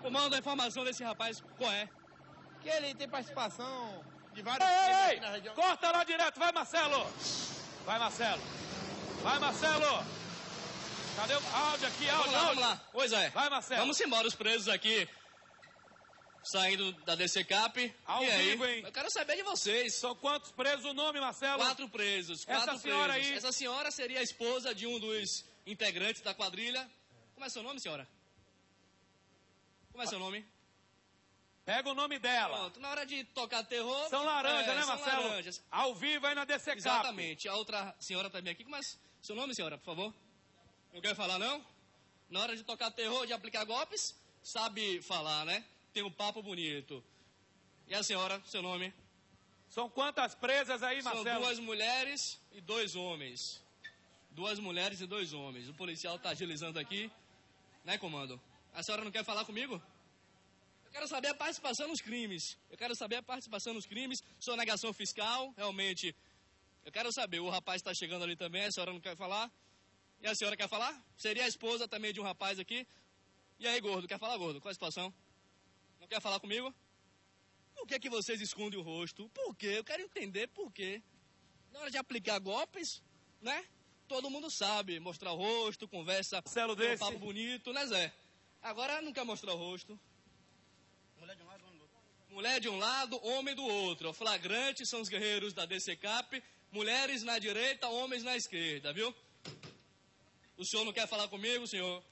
Comando, a informação desse rapaz, qual é? Que ele tem participação de vários Ei, times ei, aqui na região. corta lá direto, vai Marcelo! Vai Marcelo! Vai Marcelo! Cadê o áudio aqui? Áudio, Vamos áudio. lá. Pois é. Vai Marcelo! Vamos embora os presos aqui, saindo da DCCAP. Ao e aí? vivo, hein? Eu quero saber de vocês. São quantos presos o nome, Marcelo? 4 presos. Essa 4 senhora presos. aí? Essa senhora seria a esposa de um dos integrantes da quadrilha. Como é seu nome, senhora? Como é seu nome? Pega o nome dela. Pronto, na hora de tocar terror... São laranjas, né, são Marcelo? laranjas. Ao vivo aí na DCCAP. Exatamente. A outra senhora também aqui. Como é seu nome, senhora, por favor? Não quer falar, não? Na hora de tocar terror, de aplicar golpes, sabe falar, né? Tem um papo bonito. E a senhora, seu nome? São quantas presas aí, Marcelo? São 2 mulheres e 2 homens. 2 mulheres e 2 homens. O policial está agilizando aqui. Né, comando? A senhora não quer falar comigo? Eu quero saber a participação nos crimes. Eu quero saber a participação nos crimes. Sonegação fiscal, realmente. Eu quero saber. O rapaz está chegando ali também. A senhora não quer falar? E a senhora quer falar? Seria a esposa também de um rapaz aqui. E aí, gordo? Quer falar, gordo? Qual a situação? Não quer falar comigo? Por que vocês escondem o rosto? Por quê? Eu quero entender por quê. Na hora de aplicar golpes, né? Todo mundo sabe. Mostrar o rosto, conversa, Marcelo tem um desse. papo bonito, né, Zé? Agora não quer mostrar o rosto. Mulher de um lado, homem do outro. Mulher de um lado, homem do outro. Flagrante são os guerreiros da DCCAP. Mulheres na direita, homens na esquerda, viu? O senhor não quer falar comigo, senhor?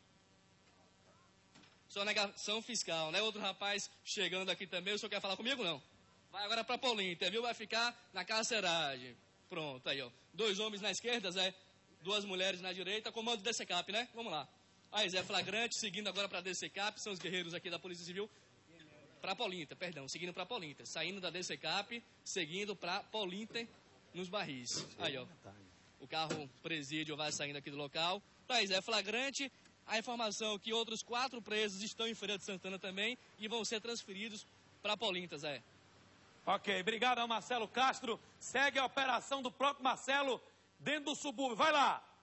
Sonegação fiscal, né? Outro rapaz chegando aqui também. O senhor quer falar comigo, não? Vai agora pra Paulinha, viu? Vai ficar na carceragem. Pronto, aí, ó. 2 homens na esquerda, Zé. 2 mulheres na direita. Comando DCCAP, né? Vamos lá. Aí, Zé, flagrante, seguindo agora pra DCCAP. São os guerreiros aqui da Polícia Civil. Pra Paulinta, perdão. Seguindo pra Paulinta. Saindo da DCCAP, seguindo pra Paulinta, nos barris. Aí, ó. O carro presídio vai saindo aqui do local. Aí, Zé, flagrante. A informação que outros 4 presos estão em Feira de Santana também e vão ser transferidos para Paulinta, Zé. Ok, obrigado ao Marcelo Castro. Segue a operação do próprio Marcelo dentro do subúrbio. Vai lá.